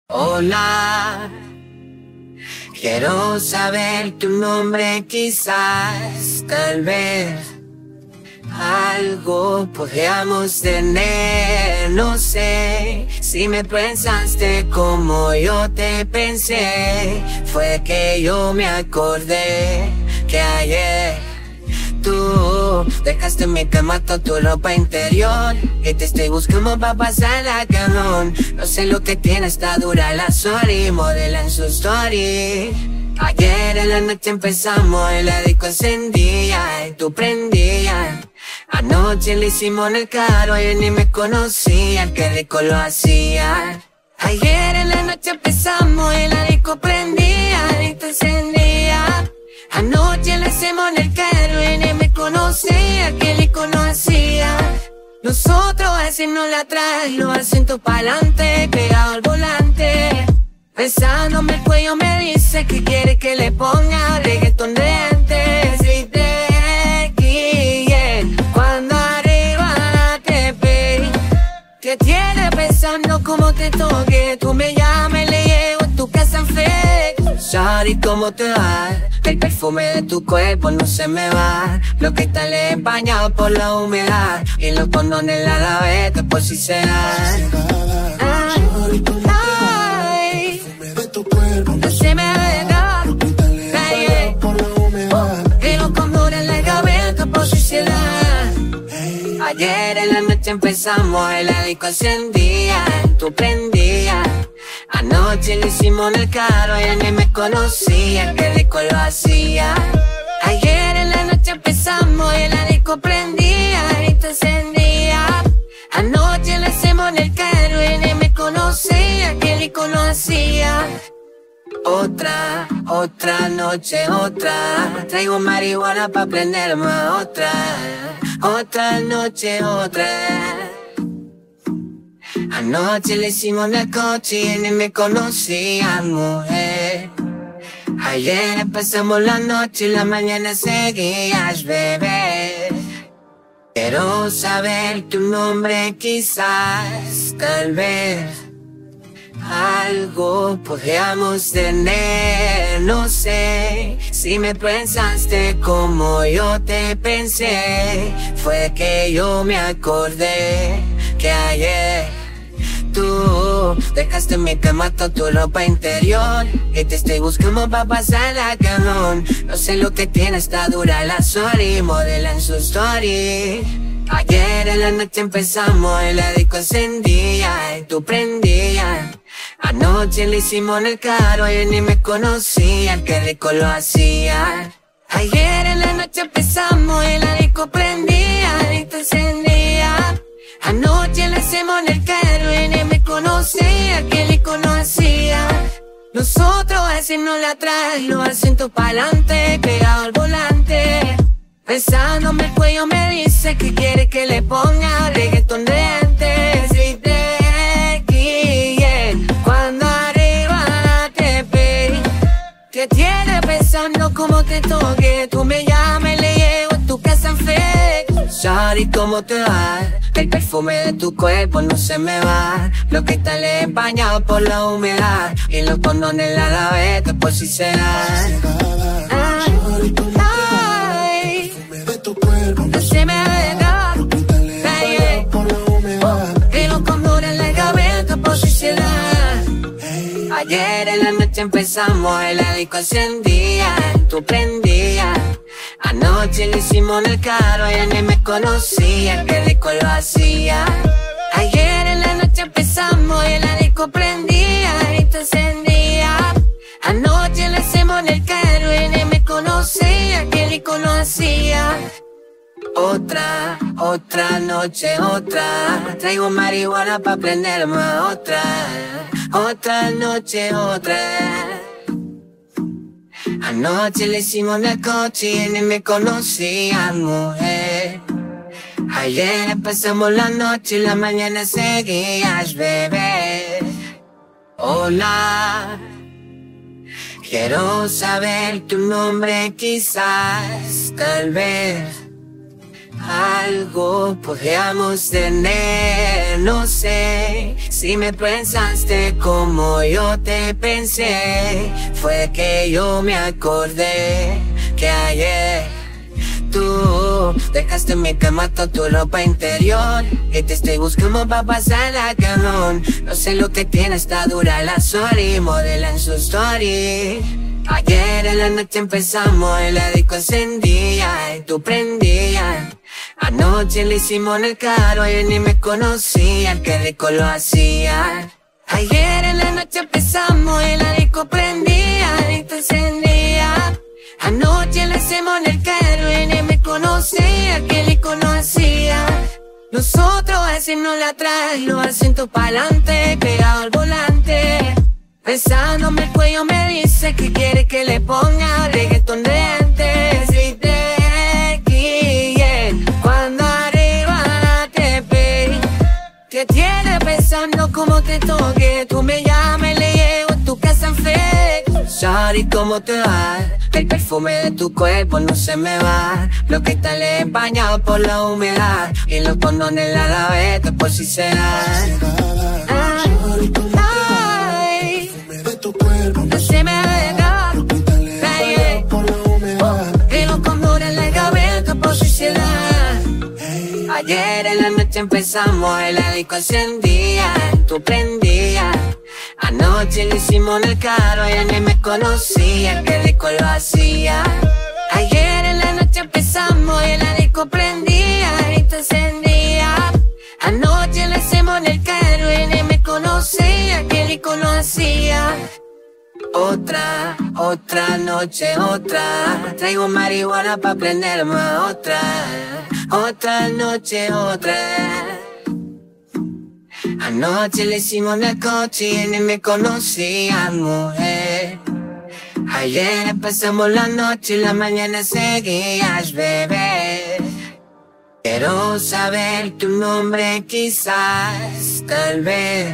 Hola, quiero saber tu nombre, quizás, tal vez algo podríamos tener, no sé. Si me pensaste como yo te pensé, fue que yo me acordé que ayer tú dejaste en mi cama toda tu ropa interior y te estoy buscando pa' pasar la cabrón. No sé lo que tiene, está dura la sorry, modela en su story. Ayer en la noche empezamos, el disco encendía y tú prendías. Anoche le hicimos en el carro y ni me conocía, qué rico lo hacía. Ayer en la noche empezamos, el disco prendía y tú encendía. Anoche le hicimos en el carro y ni me conocía, qué rico lo hacía. Nosotros haciendo la atrás, los asientos pa'lante, pegado al volante. Besándome el cuello me dice que quiere que le ponga reggaetón de antes. Y te guíe cuando arriba te ve, te tiene pensando como te toque. Tú me llamas y le llevo a tu casa en fe. Sorry, ¿cómo te va? El perfume de tu cuerpo no se me va. Lo que está empañado por la humedad y los condones en la gaveta por si se da. No se me da. Y los condones en la gaveta por si se da. Ayer en la noche empezamos, el disco encendía, tú prendías. Anoche le hicimos en el carro, ella ni me conocía, qué rico lo hacía. Ayer en la noche empezamos, el disco prendía y te encendía. Anoche le hicimos en el carro, ella ni me conocía, qué rico lo hacía. Otra noche, otra. Traigo marihuana pa' prenderme otra noche, otra. Anoche le hicimos en el coche y ni me conocía, mujer. Ayer pasamos la noche y la mañana seguías, bebé. Quiero saber tu nombre, quizás, tal vez algo podríamos tener, no sé. Si me pensaste como yo te pensé, fue que yo me acordé que ayer tú dejaste en mi cama toda tu ropa interior y te estoy buscando pa' pasar la cabrón. No sé lo que tiene, está dura la sorry, modela en su story. Ayer en la noche empezamos, el disco encendía y tú prendías. Anoche le hicimos en el carro y ni me conocía, qué rico lo hacía. Ayer en la noche empezamos, el disco prendía y tú encendía. Anoche le hicimos en el carro y ni me conocía, qué rico lo hacía. Nosotros haciendo la atrás, los asientos pa'lante, pegado al volante. Besándome el cuello me dice que quiere que le ponga reggaetón de antes. Y te guíe cuando arriba te ve, te tiene pensando como te toque. Tú me llamas y le llevo a tu casa en fe. Sorry, ¿cómo te va? El perfume de tu cuerpo no se me va. Lo que está empañado por la humedad y los condones en la gaveta por si se da. No se me da. Y los condones en la gaveta por si se da. Ayer en la noche empezamos, el disco encendía, tú prendías. Anoche le hicimos en el carro, ella ni me conocía, qué rico lo hacía. Ayer en la noche empezamos, el disco prendía y te encendía. Anoche le hicimos en el carro, ella ni me conocía, qué rico lo hacía. Otra noche, otra. Traigo marihuana pa' prenderme otra noche, otra. Anoche le hicimos en el coche y ni me conocía, mujer. Ayer pasamos la noche y la mañana seguías, bebé. Hola, quiero saber tu nombre, quizás, tal vez algo podríamos tener, no sé. Si me pensaste como yo te pensé, fue que yo me acordé que ayer tú dejaste en mi cama toda tu ropa interior y te estoy buscando pa' pasar la cabrón. No sé lo que tiene, está dura la sorry, modela en su story. Ayer en la noche empezamos, el disco encendía y tú prendías. Anoche le hicimos en el carro y ni me conocía, qué rico lo hacía. Ayer en la noche empezamos, el disco prendía y tú encendía. Anoche le hicimos en el carro y ni me conocía, qué rico lo hacía. Nosotros haciendo la atrás, los asientos pa'lante, pegado al volante. Besándome el cuello me dice que quiere que le ponga reggaetón de antes. Y te guíen cuando arriba te ve. Te tiene pensando como te toque. Tú me llamas y le llevo a tu casa en fe. Sorry, ¿cómo te va? El perfume de tu cuerpo no se me va. Lo que está empañado por la humedad y los condones en la gaveta por si se da. No se me deja, y los condones en la gaveta por si se da. Ayer en la noche empezamos, el disco encendía, tú prendías. Anoche lo hicimos en el carro, ella ni me conocía, qué rico lo hacía. Ayer en la noche empezamos, el disco prendía y tú encendía. Anoche lo hicimos en el carro, ella ni me conocía, qué rico lo hacía. Otra noche, otra. Traigo marihuana pa' prenderme otra noche, otra. Anoche le hicimos en el coche y ni me conocía, mujer. Ayer pasamos la noche y la mañana seguías, bebé. Quiero saber tu nombre, quizás, tal vez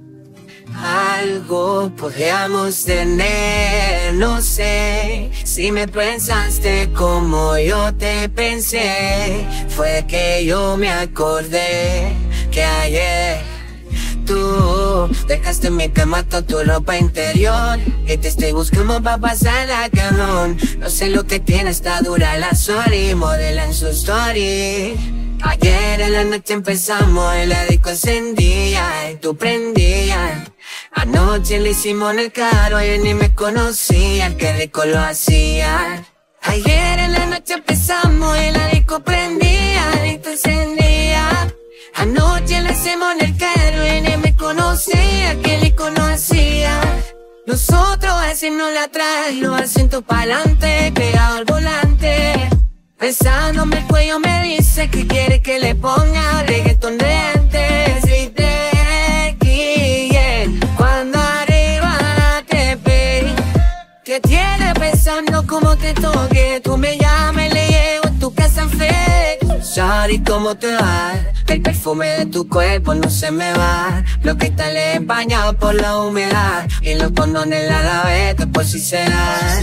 algo podríamos tener, no sé. Si me pensaste como yo te pensé, fue que yo me acordé que ayer tú dejaste en mi cama toda tu ropa interior y te estoy buscando pa' pasar la cabrón. No sé lo que tiene, está dura la sorry, modela en su story. Ayer en la noche empezamos, el disco encendía y tú prendías. Anoche le hicimos en el carro y ni me conocía, qué rico lo hacía. Ayer en la noche empezamos, el disco prendía y tú encendía. Anoche le hicimos en el carro y ni me conocía, qué rico lo hacía. Nosotros haciendo la atrás, los asientos pa'lante, pegado al volante. Besándome el cuello me dice que quiere que le ponga reggaetón de antes. Y te guíen cuando arriba te ve. Te tiene pensando como te toque. Tú me llamas y le llevo a tu casa en fe. Sorry, ¿cómo te va? El perfume de tu cuerpo no se me va. Lo que está empañado por la humedad y los condones en la gaveta por si se da.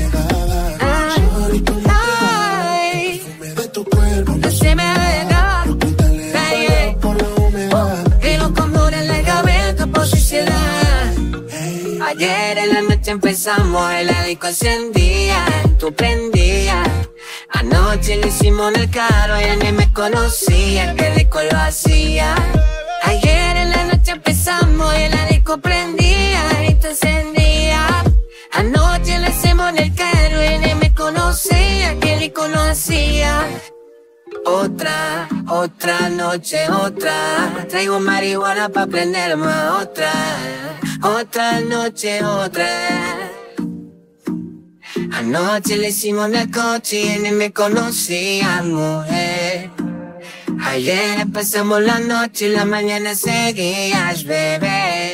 No se me deja, y los condones en la gaveta por si se da. Ayer en la noche empezamos, el disco encendía, tú prendías. Anoche lo hicimos en el carro, ella ni me conocía, qué rico lo hacía. Ayer en la noche empezamos, el disco prendía y tú encendía. Anoche lo hicimos en el carro, ella ni me conocía, qué rico lo hacía. Otra noche, otra. Traigo marihuana pa' prenderme otra noche, otra. Anoche le hicimos en el coche y ni me conocía, mujer. Ayer pasamos la noche y la mañana seguías, bebé.